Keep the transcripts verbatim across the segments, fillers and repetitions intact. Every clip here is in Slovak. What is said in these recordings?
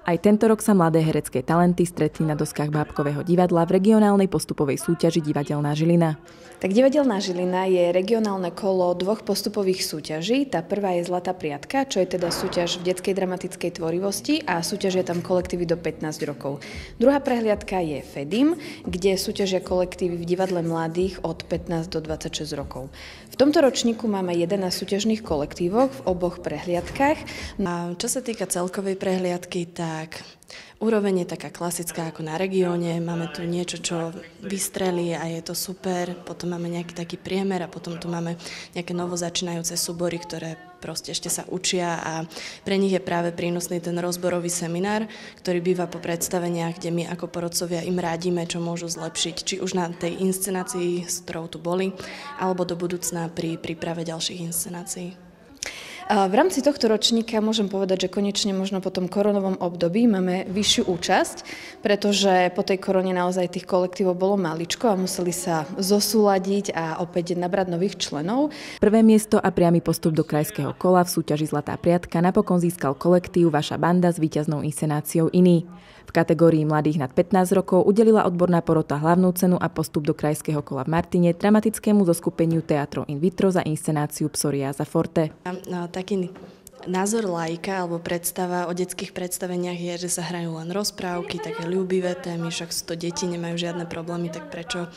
Aj tento rok sa mladé herecké talenty stretli na doskách Bábkového divadla v regionálnej postupovej súťaži Divadelná Žilina. Tak Divadelná Žilina je regionálne kolo dvoch postupových súťaží. Tá prvá je Zlatá priatka, čo je teda súťaž v detskej dramatickej tvorivosti a súťažia tam kolektívy do pätnásť rokov. Druhá prehliadka je Fedim, kde súťažia kolektívy v divadle mladých od pätnásť do dvadsaťšesť rokov. V tomto ročníku máme jedenásť súťažných kolektívov v oboch prehliadkach. A čo sa týka celkovej prehliadky, tak úroveň je taká klasická ako na regióne. Máme tu niečo, čo vystrelí a je to super. Potom máme nejaký taký priemer a potom tu máme nejaké novozačínajúce súbory, ktoré proste ešte sa učia a pre nich je práve prínosný ten rozborový seminár, ktorý býva po predstaveniach, kde my ako porodcovia im rádime, čo môžu zlepšiť, či už na tej inscenácii, s ktorou tu boli, alebo do budúcna pri príprave ďalších inscenácií. V rámci tohto ročníka môžem povedať, že konečne možno po tom koronovom období máme vyššiu účasť, pretože po tej korone naozaj tých kolektívov bolo maličko a museli sa zosúladiť a opäť nabrať nových členov. Prvé miesto a priamy postup do krajského kola v súťaži Zlatá priatka napokon získal kolektív Vaša banda s víťaznou inscenáciou Iný. V kategórii mladých nad pätnásť rokov udelila odborná porota hlavnú cenu a postup do krajského kola v Martine dramatickému zoskupeniu Teatro in vitro za inscenáciu Psoriáza forte. No, taký názor laika alebo predstava o detských predstaveniach je, že sa hrajú len rozprávky, také ľúbivé témy, však sú to deti, nemajú žiadne problémy, tak prečo uh,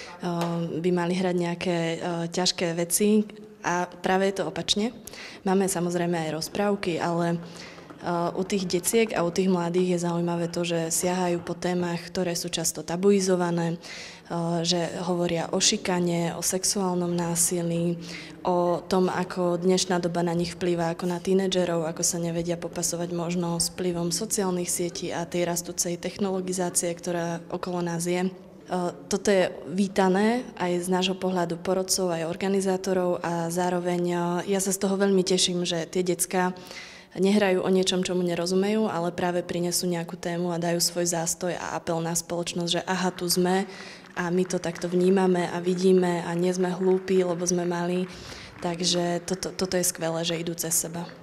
by mali hrať nejaké uh, ťažké veci? A práve je to opačne. Máme samozrejme aj rozprávky, ale Uh, u tých deciek a u tých mladých je zaujímavé to, že siahajú po témach, ktoré sú často tabuizované, uh, že hovoria o šikane, o sexuálnom násilí, o tom, ako dnešná doba na nich vplýva ako na tínedžerov, ako sa nevedia popasovať možno s vplyvom sociálnych sietí a tej rastúcej technologizácie, ktorá okolo nás je. Toto je vítané aj z nášho pohľadu porodcov, aj organizátorov a zároveň ja sa z toho veľmi teším, že tie decká nehrajú o niečom, čomu nerozumejú, ale práve prinesú nejakú tému a dajú svoj zástoj a apel na spoločnosť, že aha, tu sme a my to takto vnímame a vidíme a nie sme hlúpi, lebo sme malí. Takže toto, toto je skvelé, že idú cez seba.